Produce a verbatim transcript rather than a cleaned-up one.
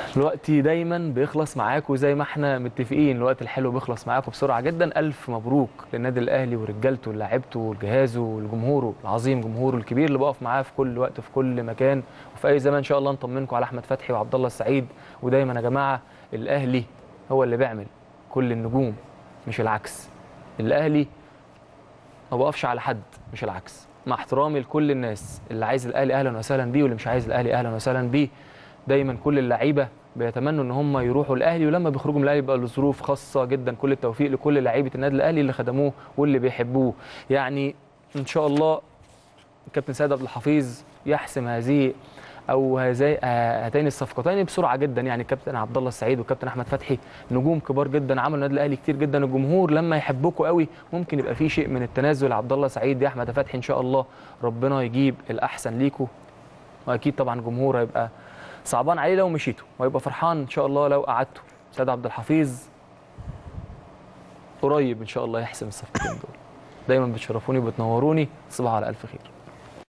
الوقت دايما بيخلص معاكم زي ما احنا متفقين، الوقت الحلو بيخلص معاكم بسرعه جدا. الف مبروك للنادي الاهلي ورجالته ولاعيبته وجهازه وجمهوره العظيم، جمهوره الكبير اللي بقف معاه في كل وقت في كل مكان وفي اي زمان. ان شاء الله نطمنكم على احمد فتحي وعبد الله السعيد. ودايما يا جماعه الاهلي هو اللي بيعمل كل النجوم مش العكس. الاهلي ما بقفش على حد مش العكس، مع احترامي لكل الناس اللي عايز الاهلي اهلا وسهلا بيه واللي مش عايز الاهلي اهلا وسهلا بيه. دايما كل اللعيبه بيتمنوا ان هم يروحوا الاهلي، ولما بيخرجوا من الاهلي بيبقى لظروف خاصه جدا. كل التوفيق لكل لعيبه النادي الاهلي اللي خدموه واللي بيحبوه. يعني ان شاء الله الكابتن سيد عبد الحفيظ يحسم هذه او هذي هاتين الصفقتين بسرعه جدا. يعني الكابتن عبد الله السعيد والكابتن احمد فتحي نجوم كبار جدا عملوا النادي الاهلي كتير جدا. الجمهور لما يحبكم قوي ممكن يبقى في شيء من التنازل. عبد الله سعيد يا احمد فتحي ان شاء الله ربنا يجيب الاحسن ليكم. واكيد طبعا الجمهور هيبقى صعبان عليه لو مشيتوا وهيبقى فرحان ان شاء الله لو قعدتوا. سيد عبد الحفيظ قريب ان شاء الله يحسم الصفقتين دول. دايما بتشرفوني وبتنوروني. تصبحوا على الف خير.